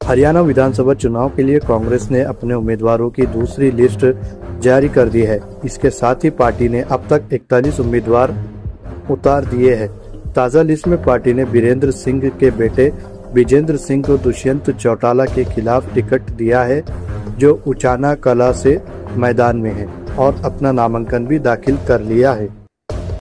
हरियाणा विधानसभा चुनाव के लिए कांग्रेस ने अपने उम्मीदवारों की दूसरी लिस्ट जारी कर दी है। इसके साथ ही पार्टी ने अब तक 41 उम्मीदवार उतार दिए हैं। ताज़ा लिस्ट में पार्टी ने बीरेंद्र सिंह के बेटे विजेंद्र सिंह को दुष्यंत चौटाला के खिलाफ टिकट दिया है, जो उचाना कला से मैदान में है और अपना नामांकन भी दाखिल कर लिया है।